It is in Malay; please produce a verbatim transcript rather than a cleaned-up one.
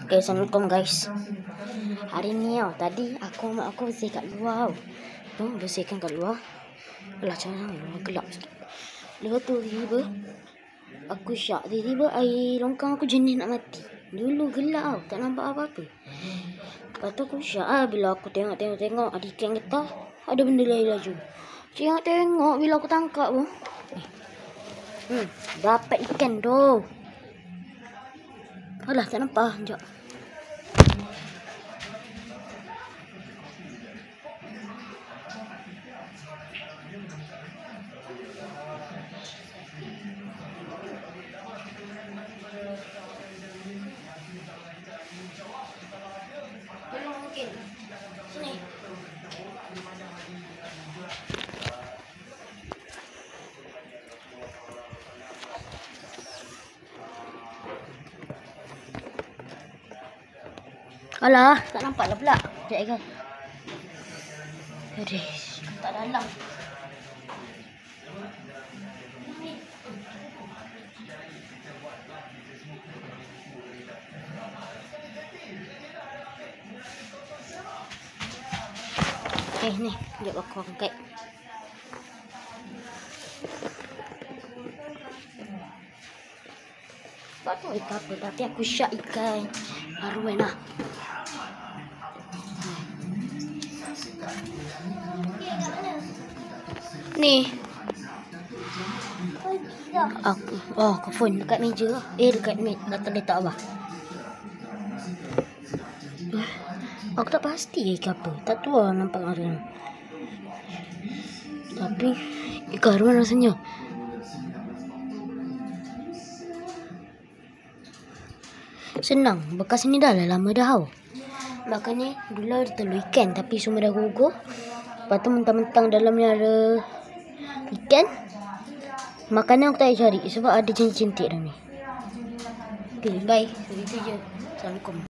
Okay, Assalamualaikum guys. Hari ni tau, tadi aku mak aku bersih kat luar tau. Tu, bersihkan kat luar. Alah, macam mana gelap sikit. Lepas tu tiba aku syak, tiba-tiba air longkang aku jenis nak mati. Dulu gelap tau, tak nampak apa-apa. Lepas tu aku syak lah, bila aku tengok-tengok-tengok ada ikan getah, ada benda lain laju. Tengok-tengok bila aku tangkap pun. Hmm, dapat ikan tu. Alah, tak nampak. Sekejap. Tolong mungkin. Sini. Alah, tak nampak lah pula. Sekejap guys. Aduh, tak dalam. Eh ni, sekejap aku angkat. Tak tahu ikan apa, tapi aku syak ikan arwah lah. Ni. Aku, oh, aku phone dekat meja. Eh, dekat meja. Letak letak apa? Aku tak pasti ikan apa. Tak tahu lah nampak arwah. Tapi ikan arwah rasanya. Senang. Bekas ni dah lah lama dah tau. Makanya dulu ada telur ikan tapi semua dah gugur. Lepas tu mentang-mentang dalamnya ada ikan. Makanan aku tak cari sebab ada cantik-cantik dalam ni. Okay, bye. Begitu je. Assalamualaikum.